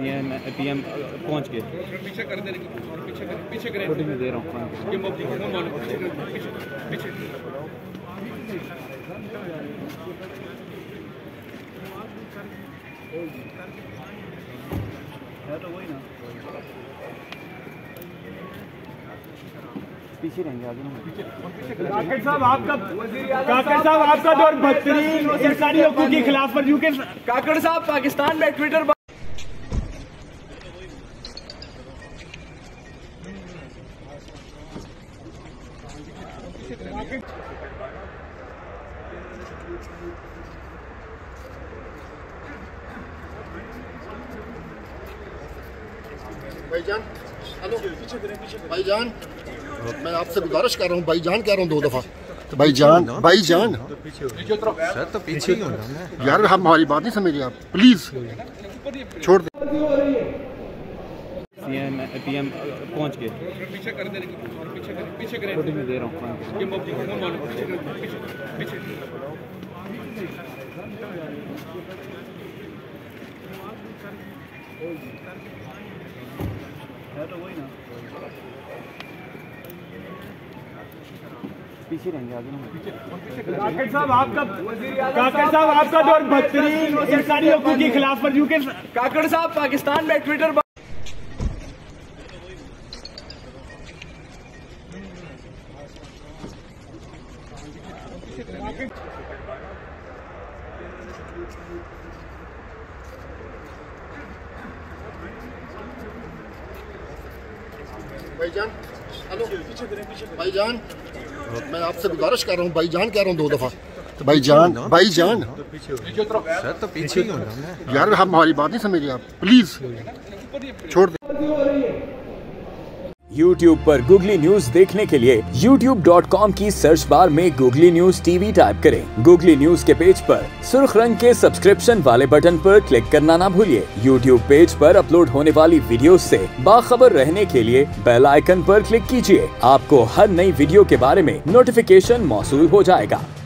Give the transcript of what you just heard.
PM पहुंच के पीछे कर देने की पीछे करें छोटी में दे रहा हूँ ये पीछे है तो वही ना पीछे रहेंगे आगे काकड़ साहब आपका दौर बदतरीन इंसानी हकूक़ की खिलाफ वर्जियों के काकड़ साहब पाकिस्तान में ट्विटर भाईजान, हेलो भाईजान, मैं आपसे गुजारिश कर रहा हूँ भाईजान कह रहा हूँ 2 दफ़ा तो भाईजान सर तो पीछे ही होना यार, हम हमारी बात नहीं समझ रहे आप, प्लीज़ छोड़ दे। पीएम पहुंच के पीछे कर देने की पीछे करें छोटी में दे रहा हूँ ये पीछे है तो वही ना पीछे रहेंगे आगे काकड़ साहब आपका दौर बदतरीन इंसानी हकूक़ की खिलाफ वर्जियों के काकड़ साहब पाकिस्तान में ट्विटर भाईजान, हेलो भाईजान, मैं आपसे गुजारिश कर रहा हूँ भाईजान कह रहा हूँ 2 दफ़ा तो भाईजान सर तो पीछे ही होना यार, हम हमारी बात नहीं समझ रहे आप, प्लीज़ छोड़ दे। YouTube पर गूगली न्यूज देखने के लिए youtube.com की सर्च बार में गूगली न्यूज टीवी टाइप करें। गूगली न्यूज के पेज पर सुर्ख रंग के सब्सक्रिप्शन वाले बटन पर क्लिक करना ना भूलिए। YouTube पेज पर अपलोड होने वाली वीडियोस से बाखबर रहने के लिए बेल आइकन पर क्लिक कीजिए। आपको हर नई वीडियो के बारे में नोटिफिकेशन मौसूल हो जाएगा।